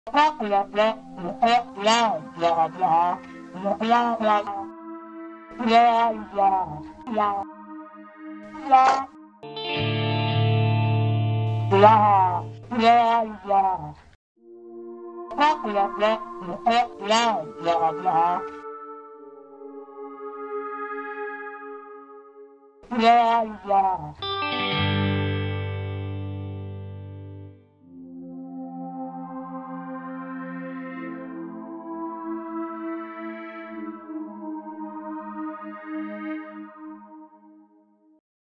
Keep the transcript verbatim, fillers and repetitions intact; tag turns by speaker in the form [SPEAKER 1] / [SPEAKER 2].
[SPEAKER 1] bla bla bla bla bla bla bla bla bla bla bla bla bla blah blah blah blah blah blah blah blah blah blah blah blah